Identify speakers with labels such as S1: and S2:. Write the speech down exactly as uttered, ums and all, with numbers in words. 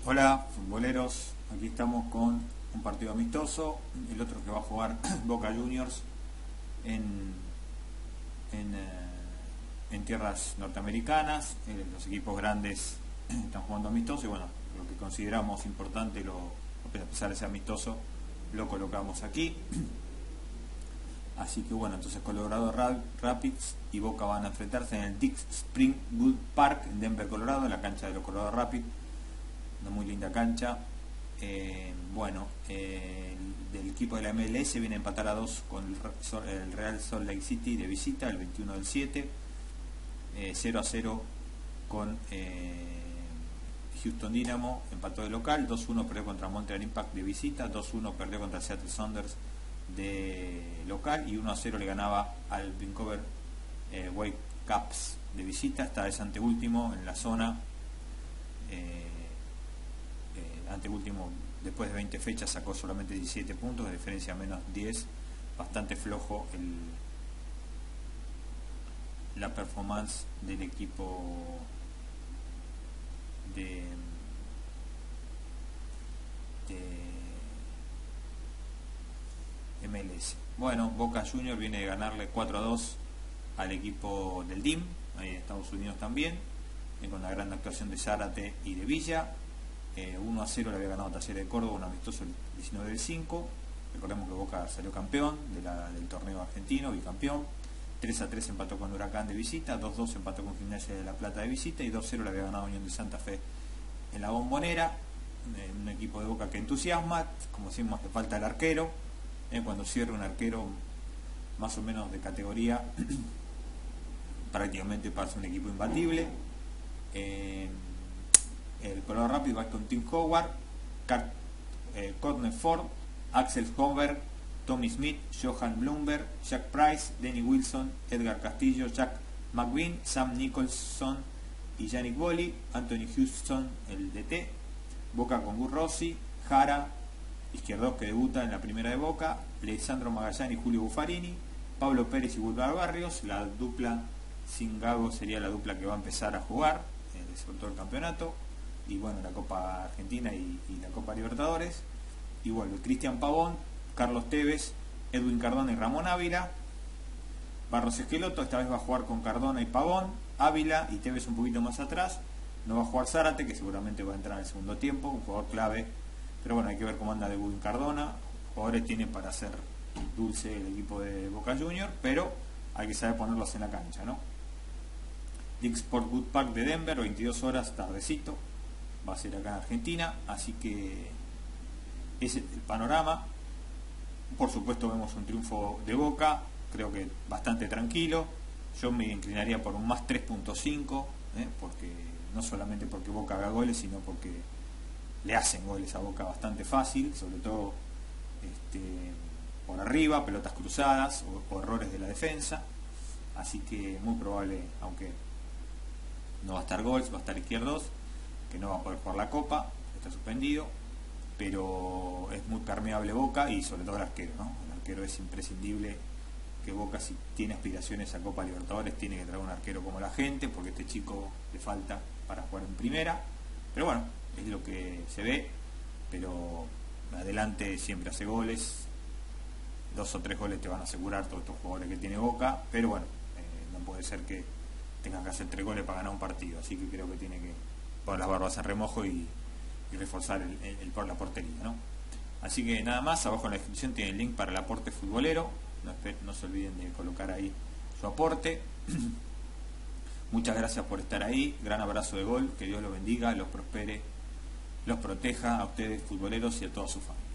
S1: Hola, futboleros. Aquí estamos con un partido amistoso. El otro que va a jugar Boca Juniors en, en, eh, en tierras norteamericanas. Eh, los equipos grandes están jugando amistoso y bueno, lo que consideramos importante, lo, a pesar de ser amistoso, lo colocamos aquí. Así que bueno, entonces Colorado Rapids y Boca van a enfrentarse en el Dick Springwood Park en Denver, Colorado, en la cancha de los Colorado Rapids. Una muy linda cancha. Eh, bueno, eh, el, del equipo de la M L S viene a empatar a dos con el, el Real Salt Lake City de visita el veintiuno del siete. Eh, cero a cero con eh, Houston Dynamo, empató de local. Dos uno perdió contra Montreal Impact de visita. Dos uno perdió contra Seattle Sounders de local. Y uno a cero le ganaba al Vancouver eh, Whitecaps de visita. Esta vez anteúltimo en la zona. Eh, Anteúltimo, después de veinte fechas, sacó solamente diecisiete puntos, de diferencia menos diez. Bastante flojo el, la performance del equipo de, de M L S. Bueno, Boca Juniors viene de ganarle cuatro a dos al equipo del D I M, ahí en Estados Unidos también, con la gran actuación de Zárate y de Villa. Eh, uno a cero le había ganado Talleres de Córdoba, un amistoso el diecinueve del cinco. Recordemos que Boca salió campeón de la, del torneo argentino, bicampeón. tres a tres empató con Huracán de visita, dos dos empató con Gimnasia de La Plata de visita y dos cero le había ganado Unión de Santa Fe en la Bombonera. Eh, un equipo de Boca que entusiasma, como decimos, le falta el arquero. Eh, cuando cierra un arquero más o menos de categoría, prácticamente pasa un equipo imbatible. Eh, El Colorado Rapids va con Tim Howard, Car eh, Courtney Ford, Axel Hover, Tommy Smith, Johan Blumberg, Jack Price, Danny Wilson, Edgar Castillo, Jack McBean, Sam Nicholson y Yannick Bolli, Anthony Houston, el D T, Boca con Gus Rossi, Jara, izquierdos que debuta en la primera de Boca, Alessandro Magallanes y Julio Buffarini, Pablo Pérez y Bulgar Barrios. La dupla sin Gago sería la dupla que va a empezar a jugar, eh, sobre todo el campeonato. Y bueno, la Copa Argentina y, y la Copa Libertadores. Y vuelve Cristian Pavón, Carlos Tevez, Edwin Cardona y Ramón Ávila. Barros Esqueloto esta vez va a jugar con Cardona y Pavón, Ávila y Tevez un poquito más atrás. No va a jugar Zárate, que seguramente va a entrar en el segundo tiempo, un jugador clave. Pero bueno, hay que ver cómo anda de Edwin Cardona. Jugadores tiene para hacer dulce el equipo de Boca Juniors, pero hay que saber ponerlos en la cancha, ¿no? Dick Sportwood Park de Denver, veintidós horas, tardecito. Va a ser acá en Argentina, así que ese es el panorama. Por supuesto vemos un triunfo de Boca, creo que bastante tranquilo. Yo me inclinaría por un más tres punto cinco, ¿eh? porque no solamente porque Boca haga goles, sino porque le hacen goles a Boca bastante fácil, sobre todo este, por arriba, pelotas cruzadas o, o errores de la defensa. Así que muy probable, aunque no va a estar goles, va a estar izquierdos, que no va a poder jugar la Copa, está suspendido, pero es muy permeable Boca y sobre todo el arquero, ¿no? El arquero es imprescindible, que Boca, si tiene aspiraciones a Copa Libertadores, tiene que traer un arquero como la gente, porque a este chico le falta para jugar en primera. Pero bueno, es lo que se ve, pero adelante siempre hace goles, dos o tres goles te van a asegurar todos estos jugadores que tiene Boca, pero bueno, eh, no puede ser que tengan que hacer tres goles para ganar un partido, así que creo que tiene que poner las barbas en remojo y, y reforzar el, el, el, la portería, ¿no? Así que nada más, abajo en la descripción tiene el link para el aporte futbolero, no, no se olviden de colocar ahí su aporte. Muchas gracias por estar ahí, gran abrazo de gol, que Dios los bendiga, los prospere, los proteja a ustedes futboleros y a toda su familia.